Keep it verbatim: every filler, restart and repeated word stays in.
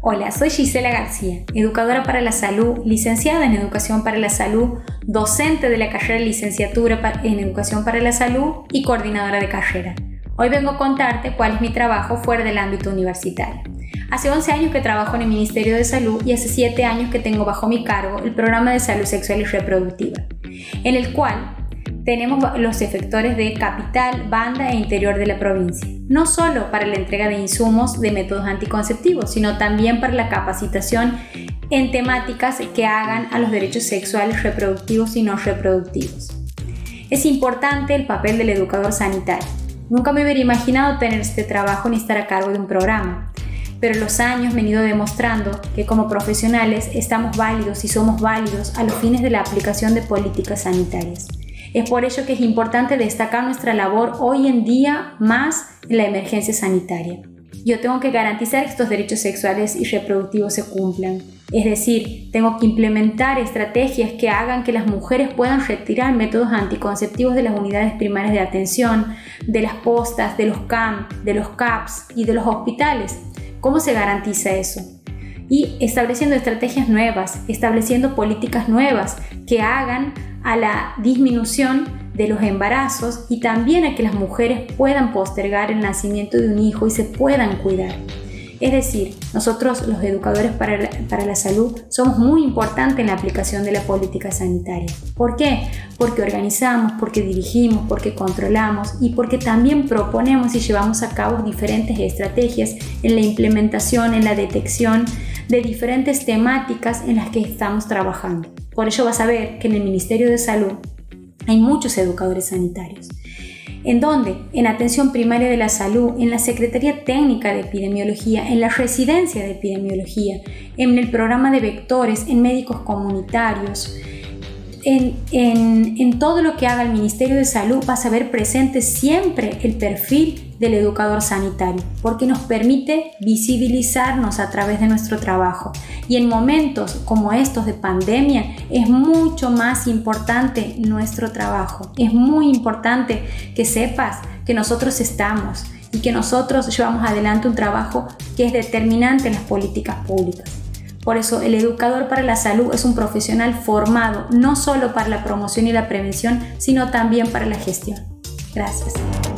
Hola, soy Gisela García, educadora para la salud, licenciada en Educación para la Salud, docente de la carrera de licenciatura en Educación para la Salud y coordinadora de carrera. Hoy vengo a contarte cuál es mi trabajo fuera del ámbito universitario. Hace once años que trabajo en el Ministerio de Salud y hace siete años que tengo bajo mi cargo el Programa de Salud Sexual y Reproductiva, en el cual tenemos los efectores de capital, banda e interior de la provincia, no solo para la entrega de insumos de métodos anticonceptivos, sino también para la capacitación en temáticas que hagan a los derechos sexuales, reproductivos y no reproductivos. Es importante el papel del educador sanitario. Nunca me hubiera imaginado tener este trabajo ni estar a cargo de un programa, pero los años me han ido demostrando que como profesionales estamos válidos y somos válidos a los fines de la aplicación de políticas sanitarias. Es por ello que es importante destacar nuestra labor hoy en día más en la emergencia sanitaria. Yo tengo que garantizar que estos derechos sexuales y reproductivos se cumplan. Es decir, tengo que implementar estrategias que hagan que las mujeres puedan retirar métodos anticonceptivos de las unidades primarias de atención, de las postas, de los C A M, de los C A Ps y de los hospitales. ¿Cómo se garantiza eso? Y estableciendo estrategias nuevas, estableciendo políticas nuevas que hagan a la disminución de los embarazos y también a que las mujeres puedan postergar el nacimiento de un hijo y se puedan cuidar. Es decir, nosotros los educadores para la, para la salud somos muy importantes en la aplicación de la política sanitaria. ¿Por qué? Porque organizamos, porque dirigimos, porque controlamos y porque también proponemos y llevamos a cabo diferentes estrategias en la implementación, en la detección de diferentes temáticas en las que estamos trabajando. Por ello vas a ver que en el Ministerio de Salud hay muchos educadores sanitarios. ¿En dónde? En Atención Primaria de la Salud, en la Secretaría Técnica de Epidemiología, en la Residencia de Epidemiología, en el programa de vectores, en médicos comunitarios. En, en, en todo lo que haga el Ministerio de Salud vas a ver presente siempre el perfil del educador sanitario, porque nos permite visibilizarnos a través de nuestro trabajo. Y en momentos como estos de pandemia es mucho más importante nuestro trabajo. Es muy importante que sepas que nosotros estamos y que nosotros llevamos adelante un trabajo que es determinante en las políticas públicas. Por eso, el educador para la salud es un profesional formado no solo para la promoción y la prevención, sino también para la gestión. Gracias.